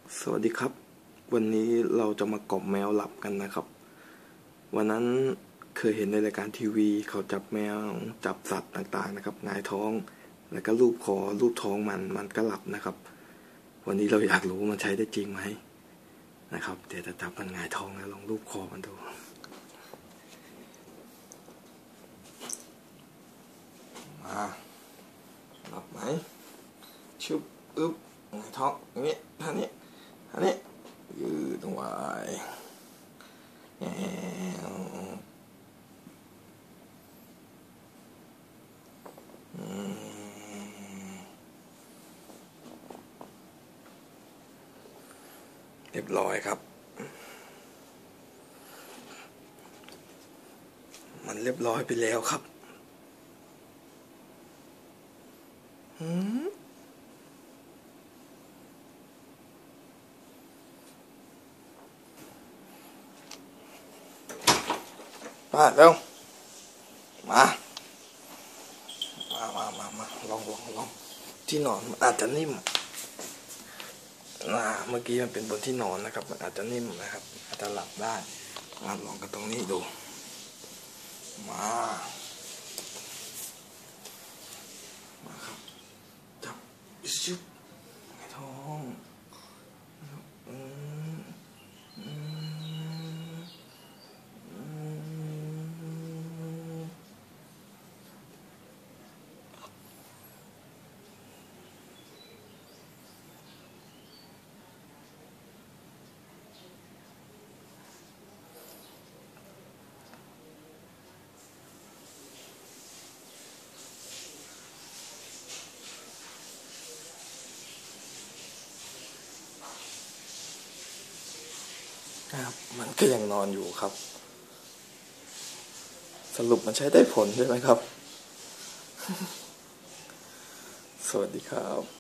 สวัสดีครับวันนี้เราจะมากล่อมแมวหลับกันนะครับวันนั้นเคยเห็นในรายการทีวีเขาจับแมวจับสัตว์ต่างๆนะครับหงายท้องแล้วก็ลูบคอลูบท้องมันก็หลับนะครับวันนี้เราอยากรู้มันใช้ได้จริงไหมนะครับเดี๋ยวจะจับมันหงายท้องแล้วลองลูบคอมันดูมาหลับไหมชุบอึ๊บหงายท้องอย่างนี้ท่านี้ยืดไว้เรียบร้อยครับมันเรียบร้อยไปแล้วครับมาเร็วมาลองที่นอนมันอาจจะนิ่มเมื่อกี้มันเป็นบนที่นอนนะครับมันอาจจะนิ่มนะครับอาจจะหลับได้ลองกันตรงนี้ดูมาครับจับชุบไอ้ท้องครับมันก็ยังนอนอยู่ครับสรุปมันใช้ได้ผลใช่ไหมครับสวัสดีครับ